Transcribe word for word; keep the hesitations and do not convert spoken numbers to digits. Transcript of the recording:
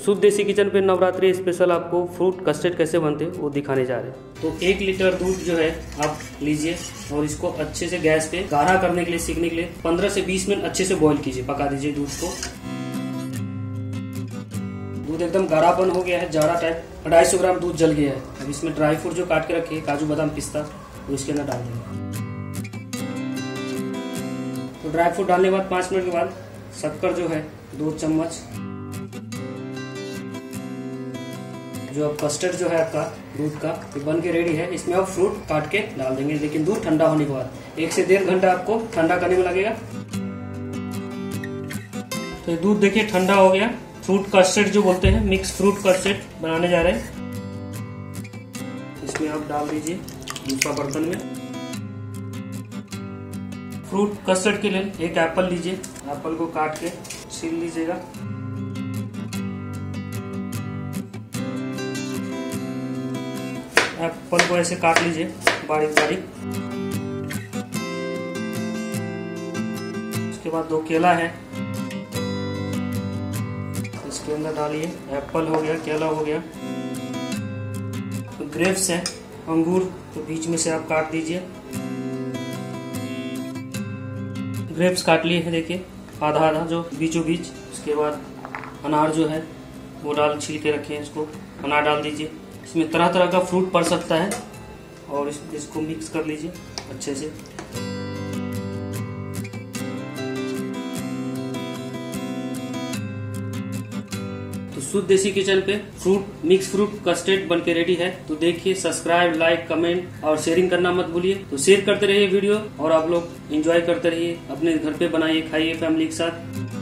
शुद्ध देसी किचन पे नवरात्रि स्पेशल आपको फ्रूट कस्टर्ड कैसे बनते हैं वो दिखाने जा रहे हैं। तो एक लीटर दूध जो है आप लीजिए और इसको अच्छे से गैस पे गाढ़ा करने के लिए सीखने के लिए पंद्रह से बीस मिनट अच्छे से बॉईल कीजिए, पका दीजिए दूध को। दूध एकदम गाढ़ापन हो गया है, जाड़ा टाइप, ढाई सौ ग्राम दूध जल गया है। अब इसमें ड्राई फ्रूट जो काट के रखे हैं, काजू बादाम पिस्ता, वो इसके अंदर डाल देंगे। तो ड्राई फ्रूट डालने के बाद पाँच मिनट के बाद शक्कर जो है दो चम्मच, जो अब कस्टर्ड जो है आपका दूध का ये बन के रेडी है। इसमें आप फ्रूट काट के डाल देंगे, लेकिन दूध ठंडा होने के बाद एक से डेढ़ घंटा आपको ठंडा करने में लगेगा। तो ये दूध देखिए ठंडा हो गया। फ्रूट कस्टर्ड जो बोलते हैं, मिक्स फ्रूट कस्टर्ड बनाने जा रहे हैं। इसमें आप डाल दीजिए दूसरा बर्तन में। फ्रूट कस्टर्ड के लिए एक एप्पल लीजिए, एप्पल को काट के छील लीजिएगा। एप्पल को ऐसे काट लीजिए बारीक बारीक। उसके बाद दो केला है, इसके अंदर डालिए। एप्पल हो गया, केला हो गया। तो ग्रेप्स है, अंगूर, तो बीच में से आप काट दीजिए। ग्रेप्स काट लिए हैं देखिए, आधा आधा जो बीचों बीच। उसके बाद अनार जो है वो डाल छील के रखे हैं, इसको अनार डाल दीजिए। इसमें तरह तरह का फ्रूट पड़ सकता है और इस, इसको मिक्स कर लीजिए अच्छे से। तो शुद्ध देसी किचन पे फ्रूट मिक्स फ्रूट कस्टर्ड बन के रेडी है। तो देखिए, सब्सक्राइब, लाइक, कमेंट और शेयरिंग करना मत भूलिए। तो शेयर करते रहिए वीडियो और आप लोग एंजॉय करते रहिए, अपने घर पे बनाइए, खाइए फैमिली के साथ।